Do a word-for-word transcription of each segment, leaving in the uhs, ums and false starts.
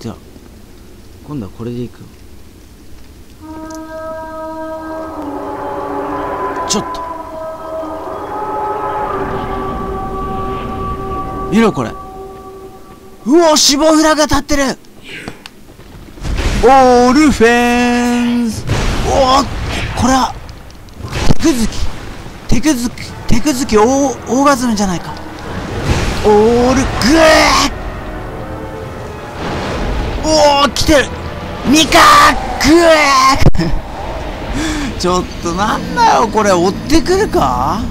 じゃあ今度はこれでいくよ。ちょっと見ろこれ。うお、死亡フラグが立ってる。オールフェンス。おお、これは手くずき手くずき手くずきオーオーガズムじゃないか。オールグー。おお、来てる。ミカーグーちょっとなんだよこれ、追ってくるか。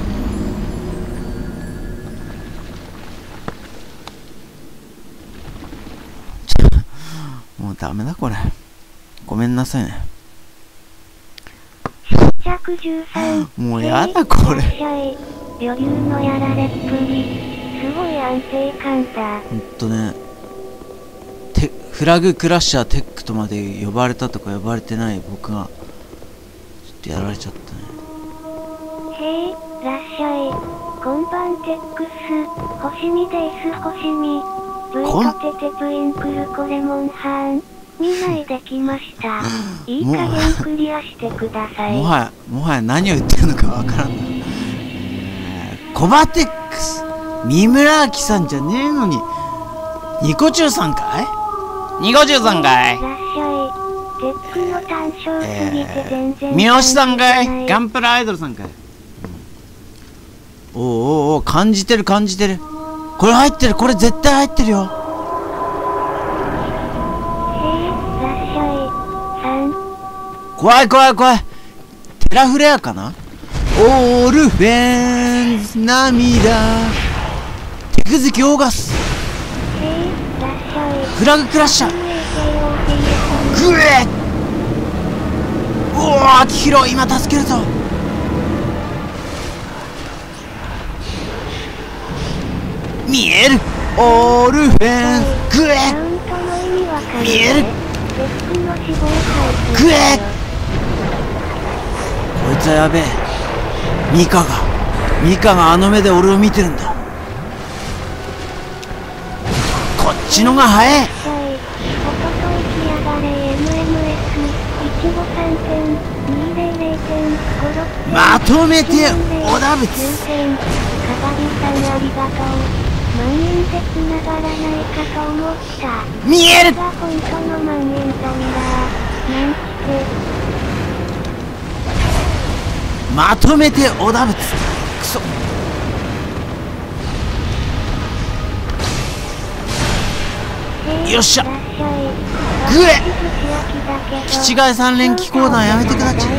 もうダメだこれ、ごめんなさいね。もうやだこれ。 余裕のやられっぷり、すごい安定感だ。 ほんとね、テフラグクラッシャーテックとまで呼ばれたとか呼ばれてない僕がちょっとやられちゃったね。 へい、らっしゃい。こんばんテックス、星見です星見。V とテテプインクルコレモンハン。にまいできました。いい加減クリアしてください。 もはや、もはや何を言ってるのかわからんな。えー、コバテックス、三村明さんじゃねえのに、ニコチュウさんかいニコチュウさんかい。 らっしゃい。テックの単勝すぎて全然、 えー、三好さんかい。ガンプラアイドルさんかい。おうおうおう、感じてる感じてる。これ入ってる、これ絶対入ってるよ。怖い怖い怖い。テラフレアかな。オールフェンス涙手くずきオーガスフラグクラッシャーグエッ。おお、秋広今助けるぞ。見える。オールフェンスグエッ。見える。グエッ。こいつはやべえ。ミカがミカがあの目で俺を見てるんだ。こっちのが早え。まとめて小田仏。見える。まとめて小田仏。くそ。よっしゃ。グエ。気違い三連気候弾やめてくだち。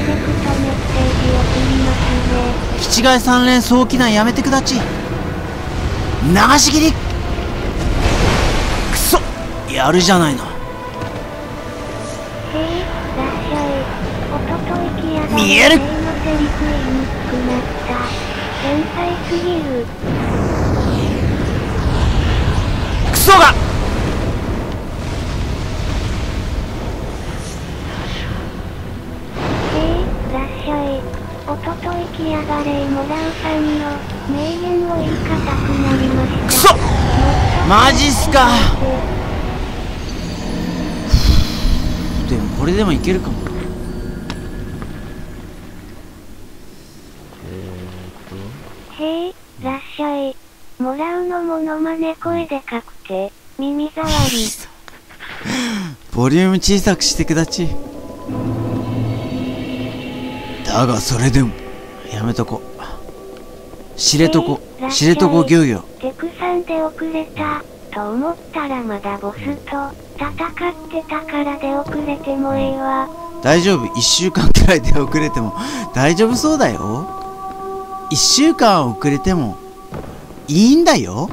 気違い三連早期弾やめてくだち。流し切り。くそ、やるじゃないの。見える。クソが。 おととい来やがれモラウさんの名言を言い方くなりました。 クソ、マジっすか。でもこれでもいけるかも。 へい、らっしゃい。もらうのモノマネ声でかくて耳障り。 ボリューム小さくしてくだち。だがそれでもやめとこ。知れとこ、知れとこ漁業。 テクさんで遅れたと思ったらまだボスと戦ってたからで遅れてもええわ。 大丈夫、いっしゅうかんくらいで遅れても大丈夫そうだよ。いっしゅうかん遅れてもいいんだよ。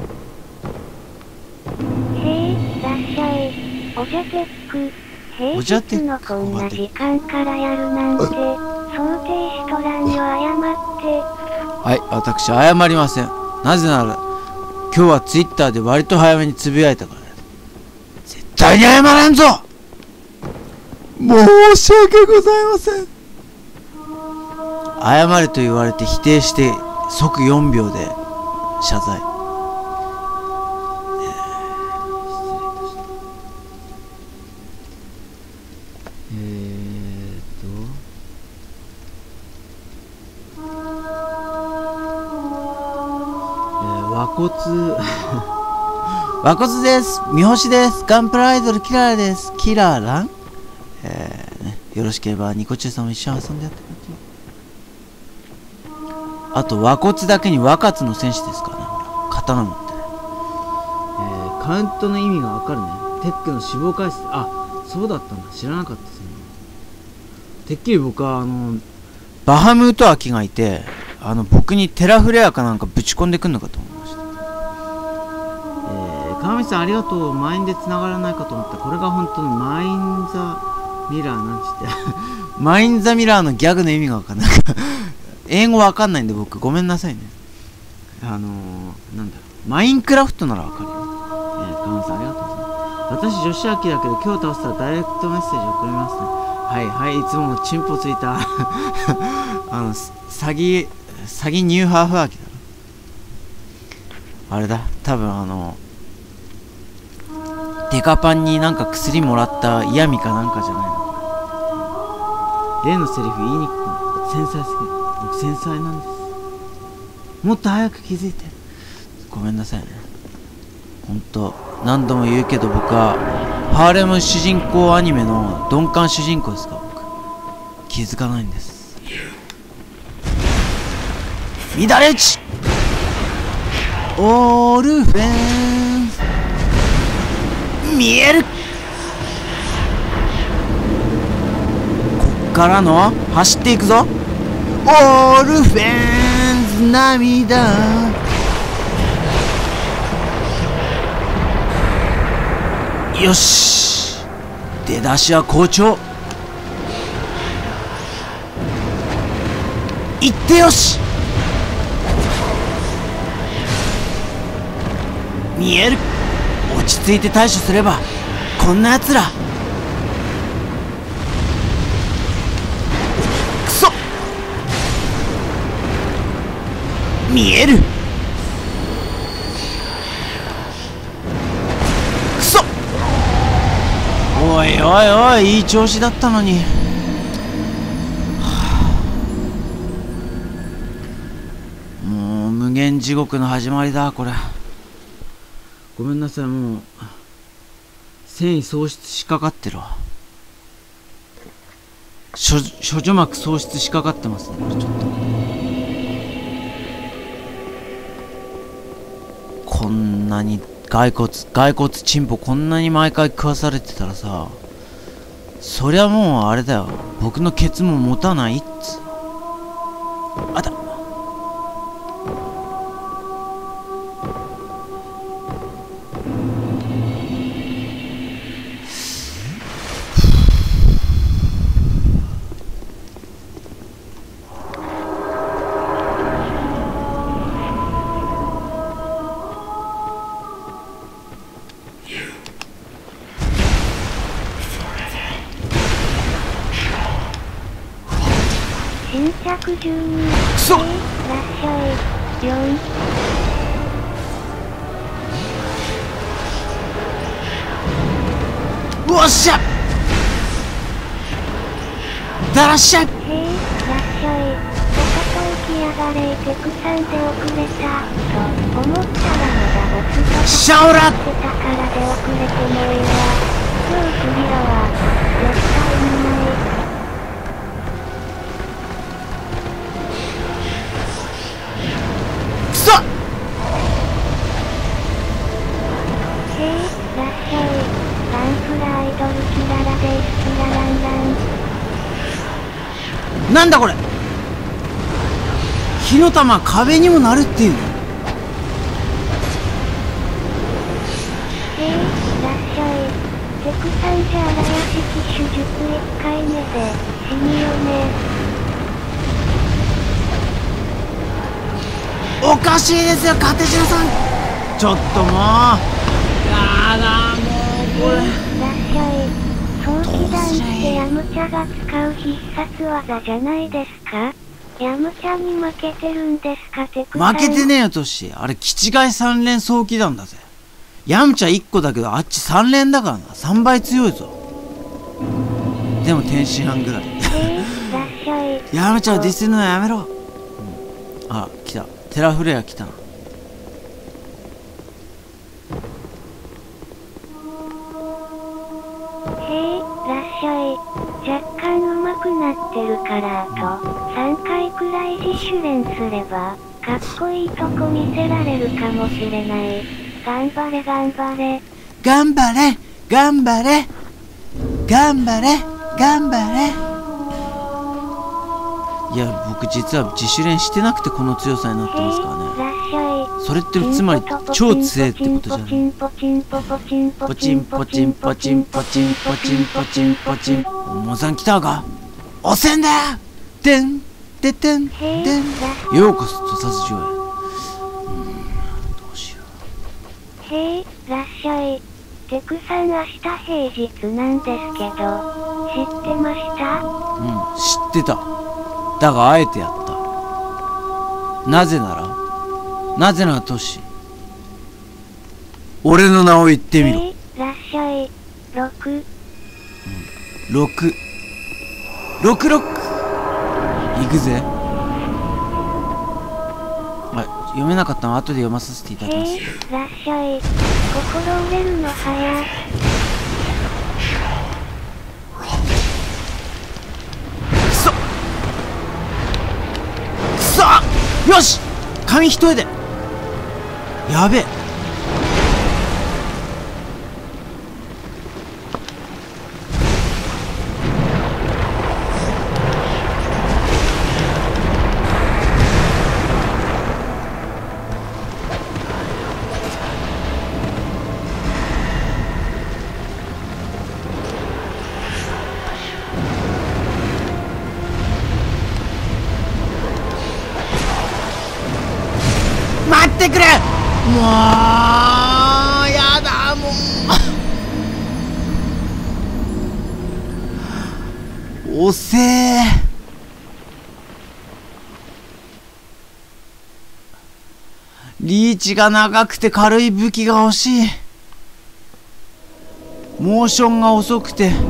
へい、らっしゃい。おじゃテック。平日のこんな時間からやるなんて想定しとらんよ。謝って。 はい、私謝りません。なぜなら今日はツイッターで割と早めにつぶやいたからです。絶対に謝らんぞ。申し訳ございません。謝れと言われて否定して即よんびょうで謝罪。えー、失礼いたしました。 えーっと、えー、和骨和骨です。三星です。ガンプラアイドルキララです。キララン、えーね、よろしければニコチュウさんも一緒に遊んでやってください。あと和骨だけに若津の戦士ですからね。ほら刀持ってね、えー、カウントの意味がわかるね。テックの死亡回数、あ、そうだったんだ。知らなかったですね。てっきり僕はあのバハムートアキがいて、あの僕にテラフレアかなんかぶち込んでくんのかと思いました。川道さんありがとう。満員で繋がらないかと思った。これが本当のマインザミラーなんちってマインザミラーのギャグの意味がわかんない英語わかんないんで僕ごめんなさいね。あのー、なんだろう、マインクラフトならわかるよ、えー、川道さんありがとうございます。私女子秋だけど今日倒したらダイレクトメッセージ送りますね。はいはい、いつもチンポついたあの詐欺詐欺ニューハーフ秋だな。あれだ、多分あのデカパンになんか薬もらった嫌味かなんかじゃないの。例のセリフ言いにくくない。繊細すぎる。僕繊細なんです。もっと早く気づいて。ごめんなさいね。ほんと何度も言うけど僕はハーレム主人公アニメの鈍感主人公ですから僕気づかないんです。乱れ打ちオールフェンス見える。こっからの走っていくぞ。オールフェンズ涙。よし、出だしは好調。いってよし。見える。落ち着いて対処すればこんなやつら。くそ、見える。くそ、おいおいおい、いい調子だったのに。もう無限地獄の始まりだこれ。ごめんなさい、もう繊維喪失しかかってるわ。処女膜喪失しかかってますねこれ。ちょっとこんなに骸骨骸骨チンポこんなに毎回食わされてたらさ、そりゃもうあれだよ、僕のケツも持たないっつ。あた新着じゅうに。 くそ、 いらっしゃい。よん。 おっしゃ、だらっしゃい。 へい、らっしゃい。とかと行きやがれ。テクさんで遅れたと思ったらまだボスがシャオラってたからで遅れてもいいわ。今日クリアは絶対にない。 くそ、 へい、らっしゃい。ガンプラアイドルキララです。キラランラン。 なんだこれ。火の玉壁にもなるっていうの。 へい、らっしゃい。テクさんじゃ荒屋敷手術いっかいめで死によね。 おかしいですよカテジナさん。ちょっともうやだ、もうこれ。 らっしゃい。早期弾ってヤムチャが使う必殺技じゃないですか。ヤムチャに負けてるんですかテクさん。 負けてねえよトシ。あれキチガイ三連早期弾だぜ。ヤムチャいっこだけどあっちさん連だからな。さんばい強いぞ。ででも天津飯ぐらい。 へいらっしゃい。 やめちゃう、ディスるのやめろ、うん、あ、来た、テラフレア来たな。 へいらっしゃい。若干上手くなってるからあとさんかいくらい自主練すればかっこいいとこ見せられるかもしれない。頑張れ頑張れ頑張れ頑張れ頑張れ頑張れ。いや、僕実は自主練してなくてこの強さになってますからね。それってつまり超強いってことじゃない。ポチンポチンポチンポチンポチンポチンポチンポチンポチン。モさん来たか、押せんだよ。てんててんてん。ようこそ土佐城へ。うん、どうしよう。へいらっしゃい。テクさん明日平日なんですけど知ってました？ うん、知ってた。だがあえてやった。なぜならなぜならトシ、俺の名を言ってみろ。 へいらっしゃい。ろく、うん、 ろくろくろくいくぜ。はい、読めなかったのは後で読まさせていただきます。 へいらっしゃい。心折れるの早。 くそくそ、よし、紙一重で。やべえ、待ってくれ。もうやだ、もう遅え。リーチが長くて軽い武器が欲しい。モーションが遅くて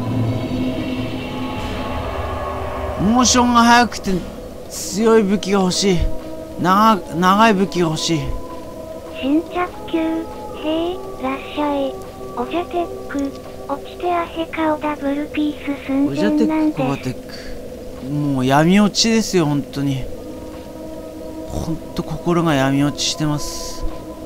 モーションが速くて強い武器が欲しい。長長い武器が欲しい。 新着球。へいらっしゃい。オジャテック。落ちてアヘカオダブルピース寸オジャテ前なんック、コバテです。 ック、もう闇落ちですよ。本当に本当心が闇落ちしてます。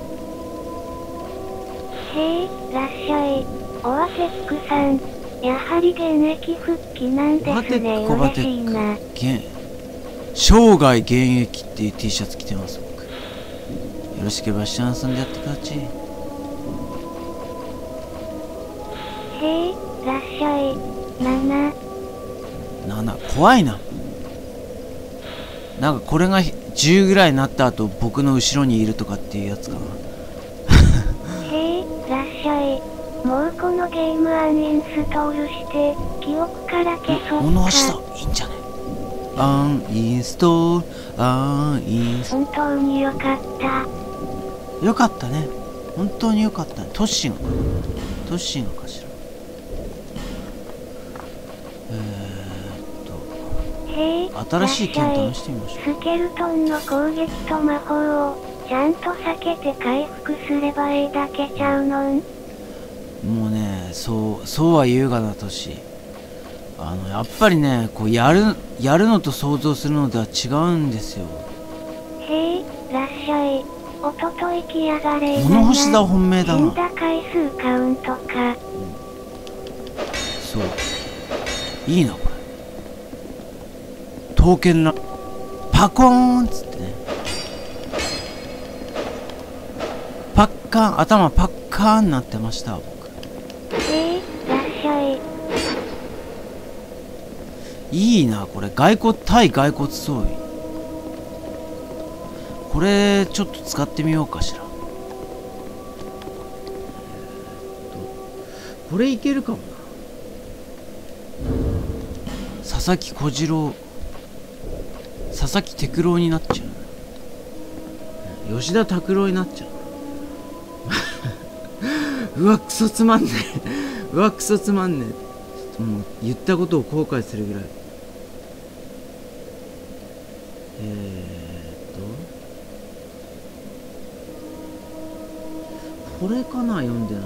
へいらっしゃい。オアテックさん、やはり現役復帰なんですね。嬉しいな。 生涯現役っていう T シャツ着てます。僕よろしければシャンソンでやってください。 へいらっしゃい。なななな、怖いな。なんかこれがじゅうぐらいになった後僕の後ろにいるとかっていうやつかな。 へいらっしゃい。もうこのゲームアンインストールして記憶から消そうか。 物押したいいんじゃね。アンインストール、アンインストール。 本当によかった。 よかったね。本当によかったね。トッシーがかな。トッシーがかしら。えーっと、新しい剣試してみましょう。 スケルトンの攻撃と魔法をちゃんと避けて回復すればいいだけちゃうのん。 もうね、そうそうは言うがな、トシ。あのやっぱりね、こうやるやるのと想像するのでは違うんですよ。 へいらっしゃい。おととい来やがれ。 物干しだ、本命だな。 死んだ回数カウントか。 そういいなこれ。刀剣なパコーンっつってね。パッカーン、頭パッカーンになってました僕。 へいらっしゃい。 いいなこれ。骸骨対骸骨装備、これちょっと使ってみようかしら。これいけるかもな。佐々木小次郎、佐々木哲郎になっちゃう。吉田拓郎になっちゃう。うわクソつまんねえ。うわクソつまんねえ。ちょっともう言ったことを後悔するぐらい。えーっとこれかな、読んでない。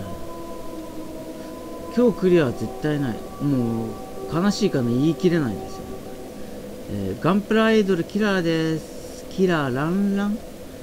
今日クリアは絶対ない。もう悲しいかな、言い切れないですよ。えー、ガンプラアイドルキラーです。キラーランラン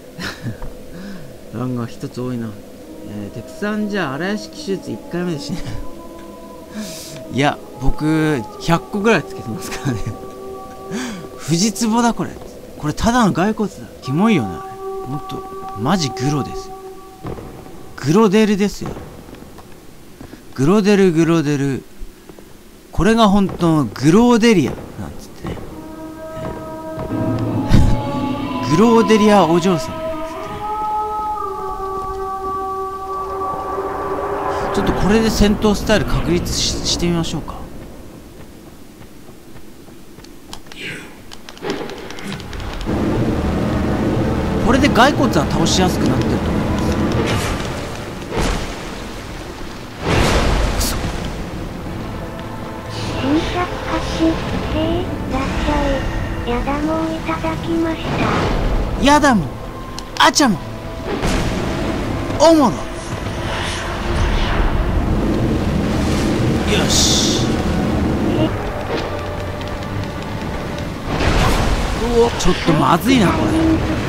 ランが一つ多いな。えー、テクさんじゃあ荒屋敷手術いっかいめですねいや僕ひゃっこぐらいつけてますからね藤壺だこれ。これただの骸骨だ。キモいよねあれ。ほんとマジグロですよ。グロデルですよ。グロデルグロデル。これが本当のグローデリアなんつってねグローデリアお嬢さんなんつってね。ちょっとこれで戦闘スタイル確立 し, してみましょうか。これで骸骨は倒しやすくなってると思います。くそ。 新着菓子、へい、らっしゃい。やだもんいただきました。 やだもん、あちゃもん、おもろ。よし。うお、ちょっとまずいなこれ。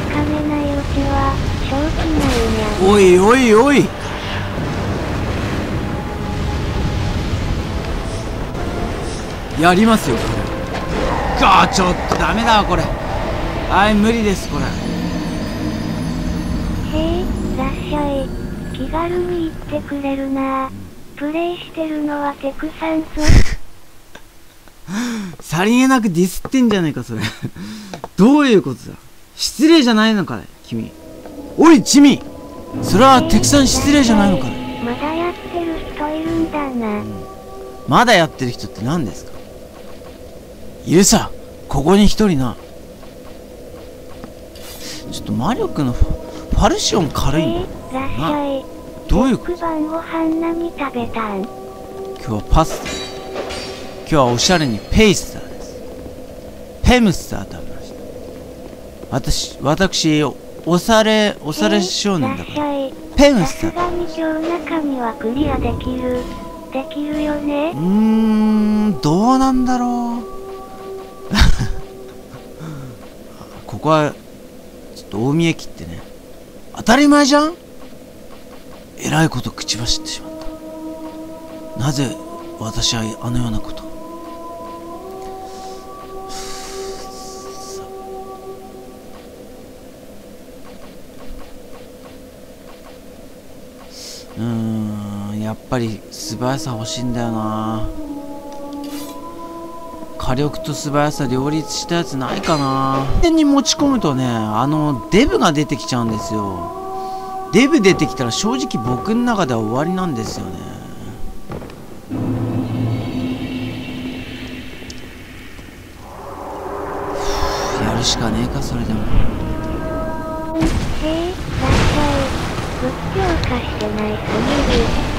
おいおいおい。やりますよこれ。かちょっとダメだわこれ。はい無理ですこれ。 へい、らっしゃい。気軽に言ってくれるな。プレイしてるのはテクさんぞさりげなくディスってんじゃねえかそれどういうことだ。失礼じゃないのかね君。おいチミ、それはテクさん失礼じゃないのかね。 まだやってる人いるんだな、うん、 まだやってる人って何ですか。いるさここに一人な。ちょっと魔力のファルシオン軽いんだな。どういうこと。 晩ご飯何食べたん。 今日はパスタ。今日はおしゃれにペイスターです。ペムスター食べました。私私おされおされ少年だから。ペムスター。 さすがに今日中身はクリアできるできるよね。 うーんどうなんだろうここはちょっと大見え切ってね。当たり前じゃん。えらいこと口走ってしまった。なぜ私はあのようなことを。うーんやっぱり素早さ欲しいんだよな。火力と素早さ両立したやつないかな。点に持ち込むとね、あのデブが出てきちゃうんですよ。デブ出てきたら正直僕の中では終わりなんですよね。やるしかねえかそれでも。 へえ、らっしゃい。仏教化してないすぎる。